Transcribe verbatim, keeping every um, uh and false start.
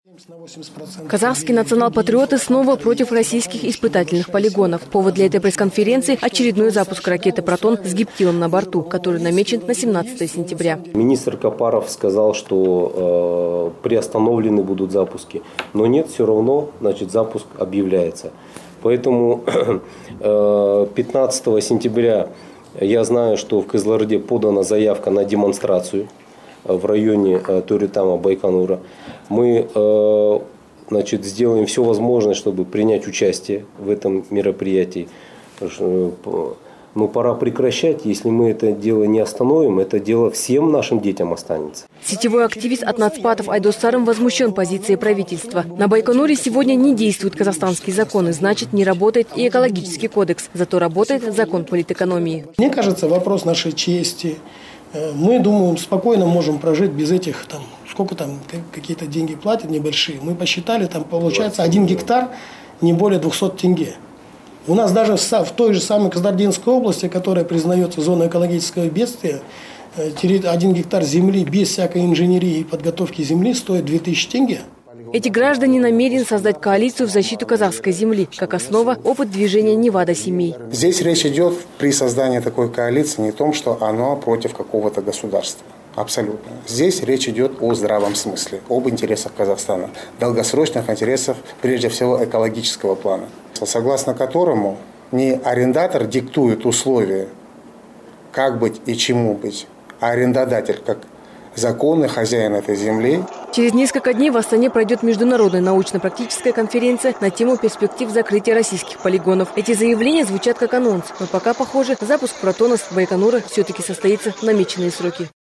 Казахские национал-патриоты снова против российских испытательных полигонов. Повод для этой пресс-конференции – очередной запуск ракеты «Протон» с гептилом на борту, который намечен на семнадцатое сентября. Министр Капаров сказал, что э, приостановлены будут запуски. Но нет, все равно, значит, запуск объявляется. Поэтому э, пятнадцатого сентября я знаю, что в Кызылорде подана заявка на демонстрацию в районе э, Туритама, Байконура. Мы э, значит, сделаем все возможное, чтобы принять участие в этом мероприятии. Но пора прекращать. Если мы это дело не остановим, это дело всем нашим детям останется. Сетевой активист от нацпатов Айдос Сарым возмущен позицией правительства. На Байконуре сегодня не действуют казахстанские законы, значит, не работает и экологический кодекс. Зато работает закон политэкономии. Мне кажется, вопрос нашей чести. Мы, думаем, спокойно можем прожить без этих, там, сколько там какие-то деньги платят небольшие. Мы посчитали, там получается один гектар не более двухсот тенге. У нас даже в той же самой Кызылординской области, которая признается зоной экологического бедствия, один гектар земли без всякой инженерии и подготовки земли стоит две тысячи тенге. Эти граждане намерены создать коалицию в защиту казахской земли. Как основа – опыт движения Невада-семей. Здесь речь идет при создании такой коалиции не о том, что оно против какого-то государства. Абсолютно. Здесь речь идет о здравом смысле, об интересах Казахстана, долгосрочных интересах, прежде всего, экологического плана, согласно которому не арендатор диктует условия, как быть и чему быть, а арендодатель, как законный хозяин этой земли. Через несколько дней в Астане пройдет международная научно-практическая конференция на тему перспектив закрытия российских полигонов. Эти заявления звучат как анонс, но пока, похоже, запуск «Протона» с Байконура все-таки состоится в намеченные сроки.